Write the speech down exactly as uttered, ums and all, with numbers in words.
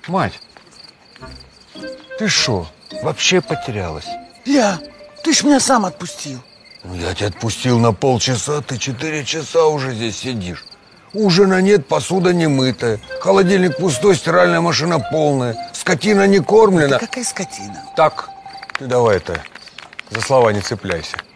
Мать, ты шо, вообще потерялась? Я, ты ж меня сам отпустил. Ну, я тебя отпустил на полчаса, ты четыре часа уже здесь сидишь. Ужина нет, посуда не мытая, холодильник пустой, стиральная машина полная, скотина не кормлена. Да какая скотина? Так, ты давай это, за слова не цепляйся.